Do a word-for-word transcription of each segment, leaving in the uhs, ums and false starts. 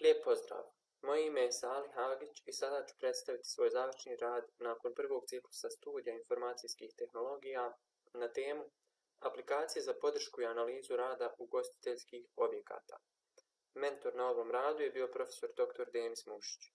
Lijep pozdrav! Moje ime je Salih Hagić i sada ću predstaviti svoj završni rad nakon prvog ciklusa studija informacijskih tehnologija na temu Aplikacije za podršku i analizu rada ugostiteljskih objekata. Mentor na ovom radu je bio profesor doktor Denis Mušić.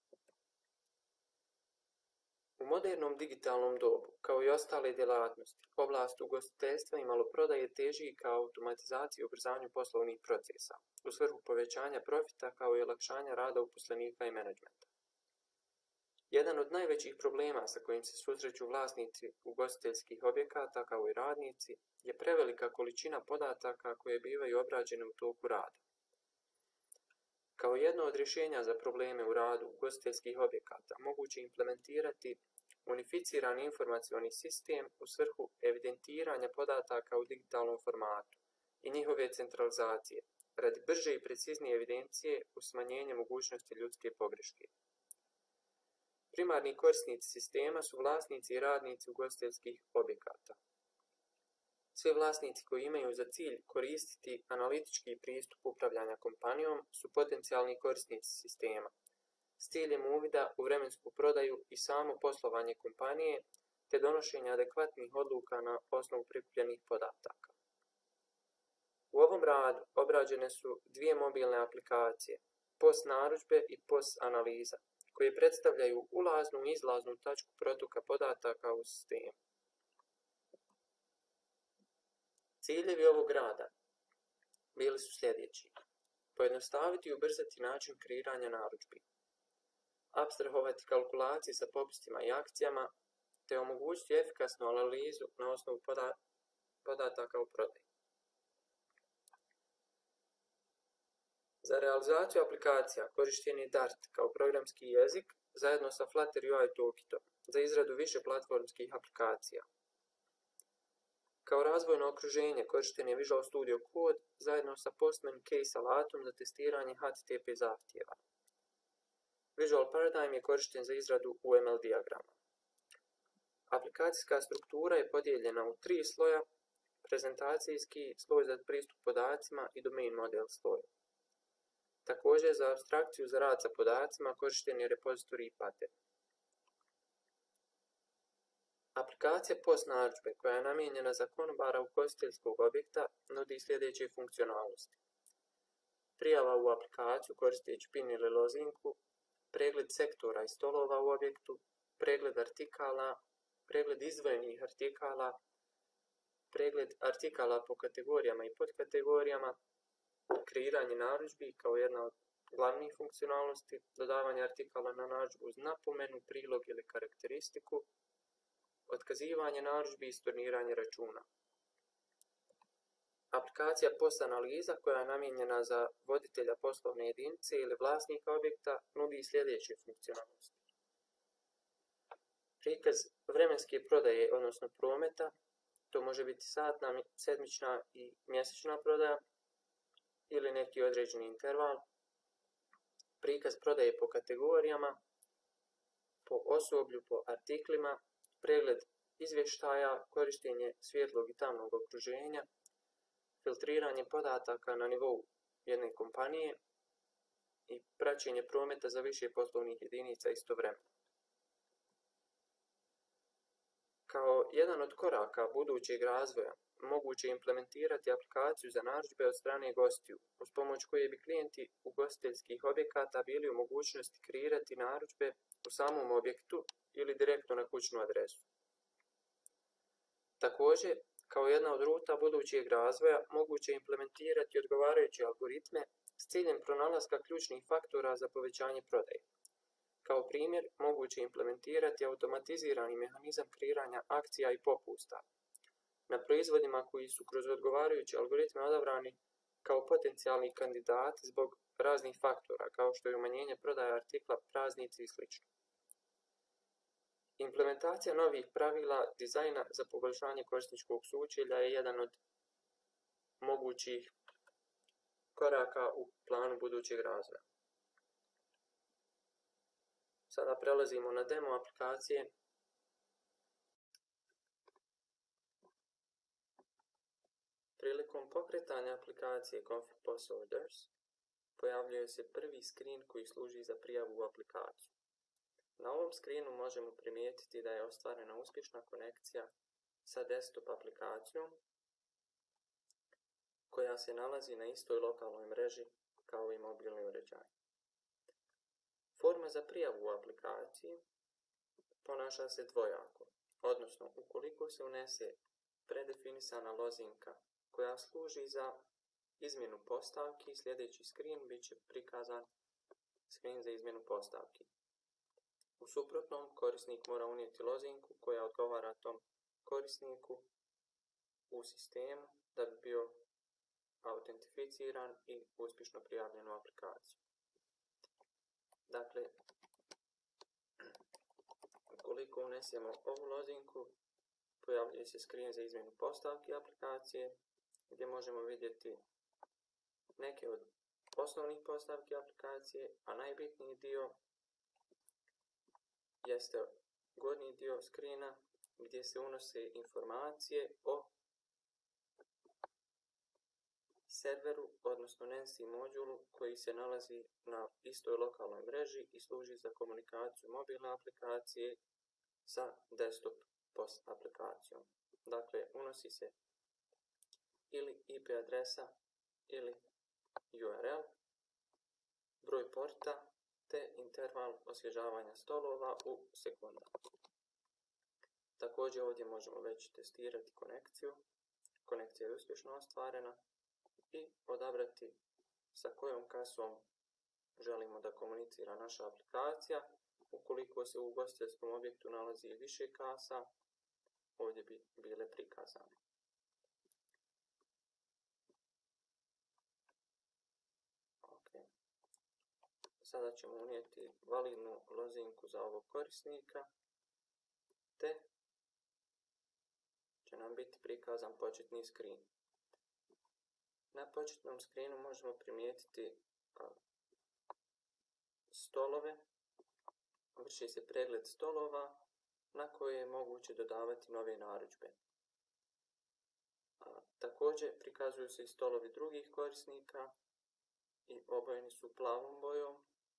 U modernom digitalnom dobu, kao i ostale djelatnosti, oblast ugostiteljstva i maloprodaje teži ka automatizaciji i ubrzanju poslovnih procesa, u svrhu povećanja profita kao i olakšanja rada uposlenika i menadžmenta. Jedan od najvećih problema sa kojim se susreću vlasnici ugostiteljskih objekata kao i radnici je prevelika količina podataka koje bivaju obrađene u toku rada. Kao jedno od rješenja za probleme u radu ugostiteljskih objekata moguće implementirati unificirani informacioni sistem u svrhu evidentiranja podataka u digitalnom formatu i njihove centralizacije, radi brže i preciznije evidencije uz smanjenje mogućnosti ljudske pogreške. Primarni korisnici sistema su vlasnici i radnici ugostiteljskih objekata. Svi vlasnici koji imaju za cilj koristiti analitički pristup upravljanja kompanijom su potencijalni korisnici sistema, s ciljem uvida u vremensku prodaju i samo poslovanje kompanije, te donošenje adekvatnih odluka na osnovu prikupljenih podataka. U ovom radu obrađene su dvije mobilne aplikacije, P O S narudžbe i P O S analiza, koje predstavljaju ulaznu i izlaznu tačku protoka podataka u sistemu. Ciljevi ovog rada bili su sljedeći: pojednostaviti i ubrzati način kreiranja narudžbi, apstrahovati kalkulacije sa popustima i akcijama, te omogućiti efikasnu analizu na osnovu poda podataka u prodaji. Za realizaciju aplikacija korišten je Dart kao programski jezik zajedno sa Flutter U I toolkitom za izradu više platformskih aplikacija. Kao razvojno okruženje korišten je Visual Studio Code zajedno sa Postman Case alatom za testiranje H T T P zahtjeva. Visual Paradigm je korišten za izradu U M L dijagrama. Aplikacijska struktura je podijeljena u tri sloja: prezentacijski, sloj za pristup podacima i domain model sloj. Također, za apstrakciju za rad sa podacima korišten je repozitorij pattern. Aplikacija P O S narudžbe, koja je namijenjena za konobara ugostiteljskog objekta, nudi sljedeće funkcionalnosti: prijava u aplikaciju koristeći pin ili lozinku, pregled sektora i stolova u objektu, pregled artikala, pregled izdvojenih artikala, pregled artikala po kategorijama i podkategorijama, kreiranje narudžbi kao jedna od glavnih funkcionalnosti, dodavanje artikala na narudžbu uz napomenu, prilog ili karakteristiku, otkazivanje narudžbi i storniranje računa. Aplikacija P O S analiza, koja je namijenjena za voditelja poslovne jedinice ili vlasnika objekta, nudi sljedeće funkcionalnosti: prikaz vremenske prodaje, odnosno prometa, to može biti satna, sedmična i mjesečna prodaja ili neki određeni interval, prikaz prodaje po kategorijama, po osoblju, po artiklima, pregled izvještaja, korištenje svjetlog i tamnog okruženja, filtriranje podataka na nivou jedne kompanije i praćenje prometa za više poslovnih jedinica istovremeno. Kao jedan od koraka budućeg razvoja moguće je implementirati aplikaciju za narudžbe od strane gostiju, uz pomoć koje bi klijenti ugostiteljskih objekata bili u mogućnosti kreirati narudžbe u samom objektu ili direktno na kućnu adresu. Također, kao jedna od ruta budućeg razvoja moguće je implementirati odgovarajuće algoritme s ciljem pronalaska ključnih faktora za povećanje prodaje. Kao primjer, moguće je implementirati automatizirani mehanizam kreiranja akcija i popusta na proizvodima koji su kroz odgovarajuće algoritme odabrani kao potencijalni kandidati zbog raznih faktora, kao što je umanjenje prodaje artikla, praznici i sl. Implementacija novih pravila dizajna za poboljšanje korisničkog sučelja je jedan od mogućih koraka u planu budućeg razvoja. Sada prelazimo na demo aplikacije. Prilikom pokretanja aplikacije Config P O S Orders, pojavljuje se prvi screen koji služi za prijavu u aplikaciju. Na ovom screenu možemo primijetiti da je ostvarena uspješna konekcija sa desktop aplikacijom koja se nalazi na istoj lokalnoj mreži kao i mobilni uređaj. Forma za prijavu u aplikaciji ponaša se dvojako, odnosno ukoliko se unese predefinisana lozinka koja služi za izmjenu postavki, sljedeći screen bit će prikazan screen za izmjenu postavki. U suprotnom, korisnik mora unijeti lozinku koja odgovara tom korisniku u sistemu da bi bio autentificiran i uspješno prijavljen u aplikaciju. Dakle, ukoliko unesemo ovu lozinku, pojavljuje se screen za izmjenu postavki aplikacije, gdje možemo vidjeti neke od osnovnih postavki aplikacije, a najbitniji dio jeste gornji dio screena gdje se unose informacije o serveru, odnosno Nancy modulu koji se nalazi na istoj lokalnoj mreži i služi za komunikaciju mobilne aplikacije sa desktop post aplikacijom. Dakle, unosi se ili I P adresa ili U R L, broj porta te interval osvježavanja stolova u sekundama. Također ovdje možemo već testirati konekciju. Konekcija je uspješno ostvarena i odabrati sa kojom kasom želimo da komunicira naša aplikacija. Ukoliko se u ugostiteljskom objektu nalazi više kasa, ovdje bi bile prikazane. Okay. Sada ćemo unijeti validnu lozinku za ovog korisnika, te će nam biti prikazan početni screen. Na početnom screenu možemo primijetiti a, stolove, vrši se pregled stolova na koje je moguće dodavati nove narudžbe. A, također prikazuju se i stolovi drugih korisnika i obojeni su plavom bojom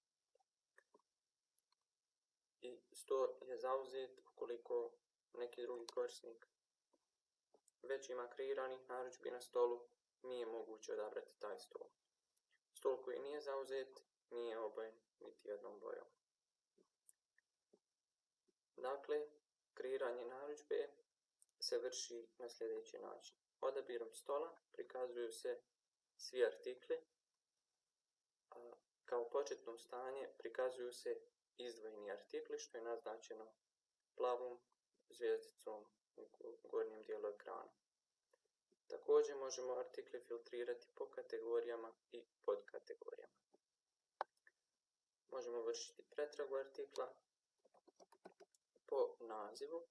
i sto je zauzet ukoliko neki drugi korisnik već ima kreiranih narudžbi na stolu, nije moguće odabrati taj stol. Stol koji nije zauzet nije obojen niti jednom bojom. Dakle, kreiranje narudžbe se vrši na sljedeći način. Odabirom stola prikazuju se svi artikli, a kao početno stanje prikazuju se izdvojeni artikli, što je naznačeno plavom zvijezdicom u gornjem dijelu ekrana. Također možemo artikle filtrirati po kategorijama i podkategorijama. Možemo vršiti pretragu artikla po nazivu.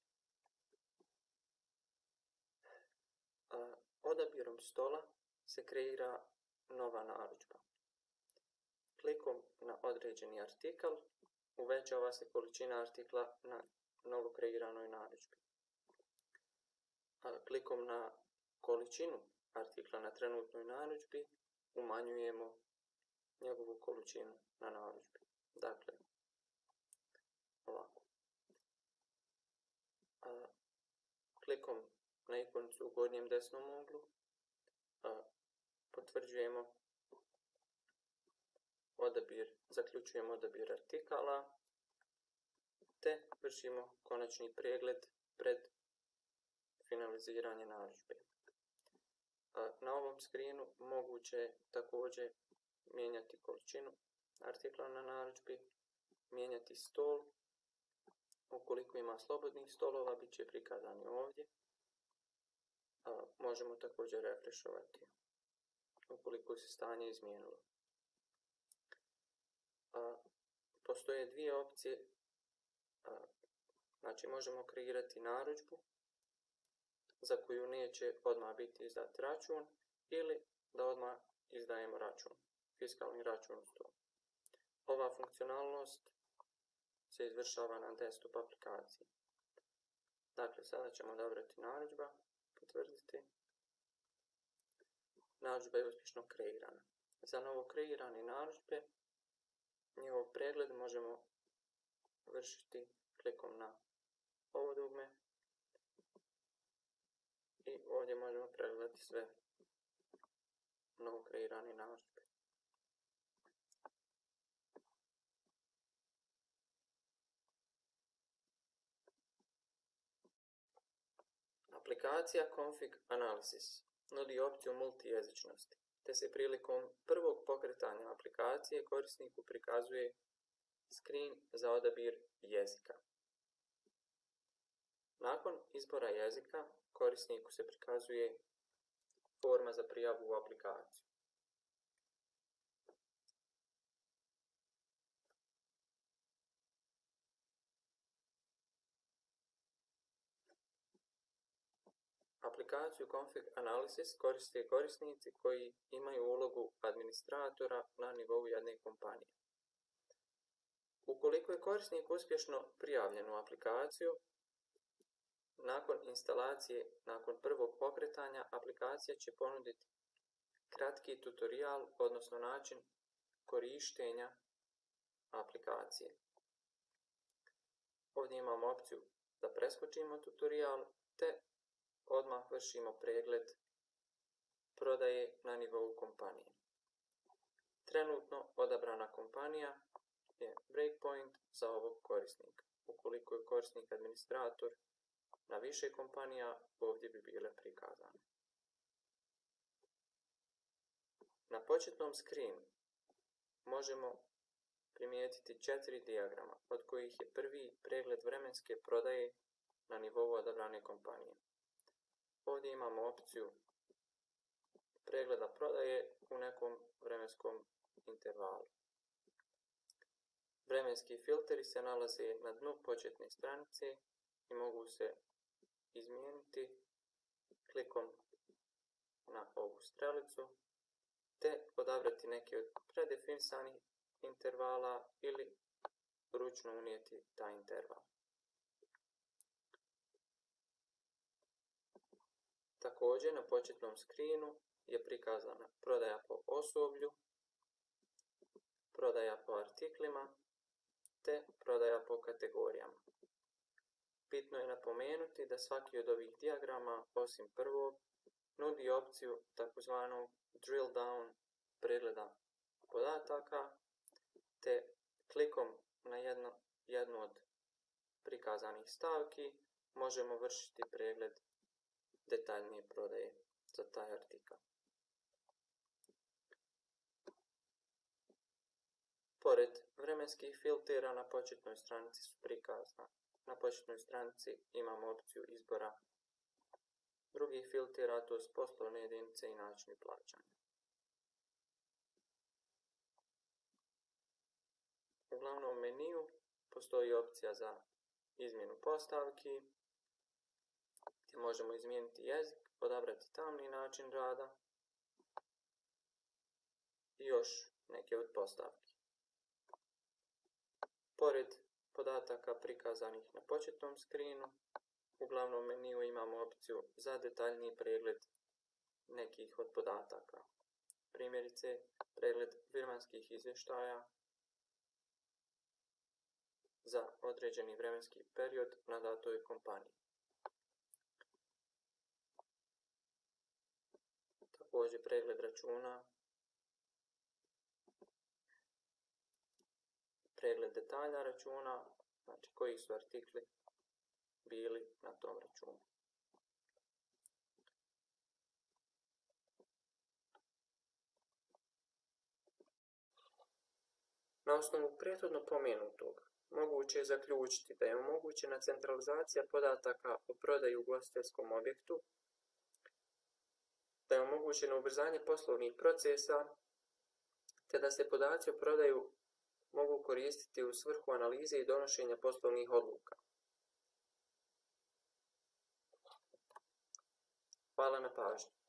A odabirom stola se kreira nova narudžba. Klikom na određeni artikl uvećava se količina artikla na novo kreiranoj narudžbi. A klikom na količinu artikla na trenutnoj narudžbi umanjujemo njegovu količinu na narudžbi. Dakle, ovako. A, klikom na ikonicu u gornjem desnom uglu a, potvrđujemo odabir, zaključujemo odabir artikala te vršimo konačni pregled pred finaliziranje narudžbe. Na ovom screenu moguće je također mijenjati količinu artikla na narudžbi, mijenjati stol. Ukoliko ima slobodnih stolova, bit će prikazani ovdje. A, možemo također refreshovati ukoliko se stanje izmijenilo. A, postoje dvije opcije. A, znači možemo kreirati narudžbu za koju neće odmah biti izdat račun ili da odmah izdajemo račun, fiskalni račun uz to. Ova funkcionalnost se izvršava na desktop aplikaciji. Dakle, sada ćemo odabrati narudžba, potvrditi. Narudžba je uspješno kreirana. Za novo kreirane narudžbe njihov pregled možemo vršiti klikom na ovo dugme i ovdje možemo pregledati sve novo kreirane narudžbe. Aplikacija Config Analysis nudi opciju multijezičnosti, te se prilikom prvog pokretanja aplikacije korisniku prikazuje skrin za odabir jezika. Nakon izbora jezika, korisniku se prikazuje forma za prijavu u aplikaciju. Aplikaciju Config Analysis koriste korisnici koji imaju ulogu administratora na nivou jedne kompanije. Ukoliko je korisnik uspješno prijavljen u aplikaciju, nakon instalacije, nakon prvog pokretanja, aplikacija će ponuditi kratki tutorial, odnosno način korištenja aplikacije. Ovdje imamo opciju da preskočimo tutorial, te odmah vršimo pregled prodaje na nivou kompanije. Trenutno odabrana kompanija je Breakpoint za ovog korisnika. Ukoliko je korisnik administrator na više kompanija, ovdje bi bile prikazane. Na početnom screenu možemo primijetiti četiri dijagrama, od kojih je prvi pregled vremenske prodaje na nivou odabrane kompanije. Ovdje imamo opciju pregleda prodaje u nekom vremenskom intervalu. Vremenski filteri se nalaze na dnu početne stranice i mogu se izmijeniti klikom na ovu strelicu, te odabrati neke od predefinisanih intervala ili ručno unijeti taj interval. Također na početnom screenu je prikazana prodaja po osoblju, prodaja po artiklima te prodaja po kategorijama. Bitno je napomenuti da svaki od ovih dijagrama, osim prvog, nudi opciju takozvanog drill down pregleda podataka, te klikom na jedno, jednu od prikazanih stavki možemo vršiti pregled detaljnije prodaje za taj artikal. Pored vremenskih filtera na početnoj stranici su prikazana. Na početnoj stranici imamo opciju izbora drugih filtera, to su poslovne jedinice i načini plaćanja. U glavnom meniju postoji opcija za izmjenu postavki, gdje možemo izmijeniti jezik, odabrati tamni način rada i još neke od postavki. Pored podataka prikazanih na početnom screenu, u glavnom meniju imamo opciju za detaljniji pregled nekih od podataka. Primjerice, pregled firmanskih izvještaja za određeni vremenski period na datoj kompaniji. Također pregled računa, pregled detalja računa, znači koji su artikli bili na tom računu. Na osnovu prethodno pomenutog, moguće je zaključiti da je omogućena centralizacija podataka o prodaji u ugostiteljskom objektu, da je omogućeno ubrzanje poslovnih procesa, te da se podaci o prodaju mogu koristiti u svrhu analize i donošenja poslovnih odluka. Hvala na pažnji.